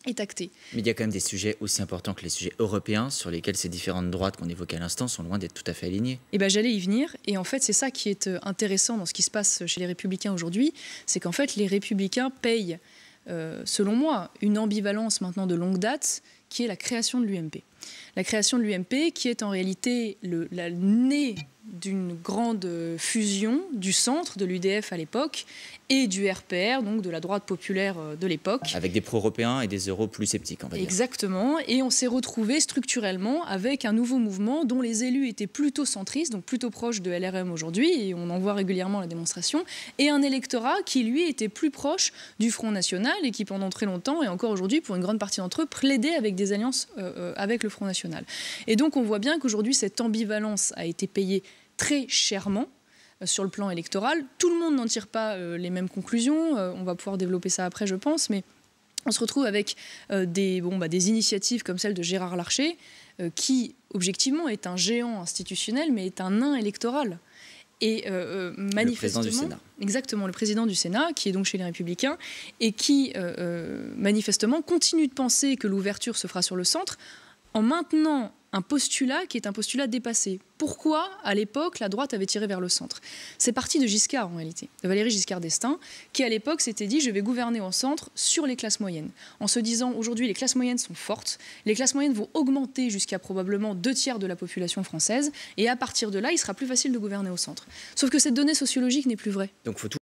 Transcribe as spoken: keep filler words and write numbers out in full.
est acté. Mais il y a quand même des sujets aussi importants que les sujets européens sur lesquels ces différentes droites qu'on évoquait à l'instant sont loin d'être tout à fait alignées. Eh ben, j'allais y venir. Et en fait, c'est ça qui est intéressant dans ce qui se passe chez les Républicains aujourd'hui. C'est qu'en fait, les Républicains payent, euh, selon moi, une ambivalence maintenant de longue date qui est la création de l'U M P. La création de l'U M P qui est en réalité le la nez d'une grande fusion du centre, de l'U D F à l'époque, et du R P R, donc de la droite populaire de l'époque. Avec des pro-européens et des euros plus sceptiques, on va dire. Exactement, et on s'est retrouvé structurellement avec un nouveau mouvement dont les élus étaient plutôt centristes, donc plutôt proches de L R M aujourd'hui, et on en voit régulièrement la démonstration, et un électorat qui, lui, était plus proche du Front National et qui, pendant très longtemps, et encore aujourd'hui, pour une grande partie d'entre eux, plaidait avec des alliances euh, avec le Front National. Et donc on voit bien qu'aujourd'hui, cette ambivalence a été payée très chèrement euh, sur le plan électoral. Tout le monde n'en tire pas euh, les mêmes conclusions. Euh, on va pouvoir développer ça après, je pense. Mais on se retrouve avec euh, des, bon, bah, des initiatives comme celle de Gérard Larcher, euh, qui, objectivement, est un géant institutionnel, mais est un nain électoral. Et euh, manifestement, le président du Sénat. Exactement, le président du Sénat, qui est donc chez les Républicains, et qui, euh, euh, manifestement, continue de penser que l'ouverture se fera sur le centre, en maintenant un postulat qui est un postulat dépassé. Pourquoi, à l'époque, la droite avait tiré vers le centre? C'est parti de Giscard, en réalité, de Valéry Giscard d'Estaing, qui, à l'époque, s'était dit « je vais gouverner au centre sur les classes moyennes », en se disant « aujourd'hui, les classes moyennes sont fortes, les classes moyennes vont augmenter jusqu'à probablement deux tiers de la population française, et à partir de là, il sera plus facile de gouverner au centre ». Sauf que cette donnée sociologique n'est plus vraie. Donc, faut tout